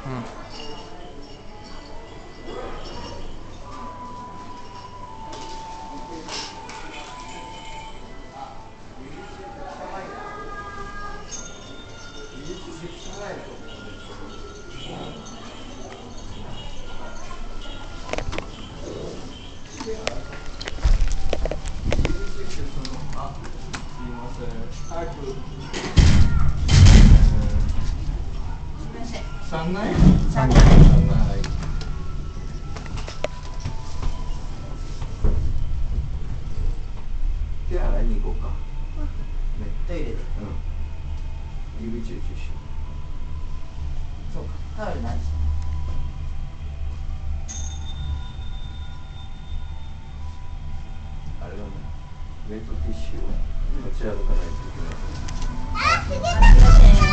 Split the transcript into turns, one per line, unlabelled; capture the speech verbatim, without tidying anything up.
三内？
三内。
三内。手洗いに行こうか。ね。
トイレで。
うん。指集中しよう。
そうか。タオルないし。
あれだね。ウェットティッシュを持ち歩かないといけない。
あ、すみません。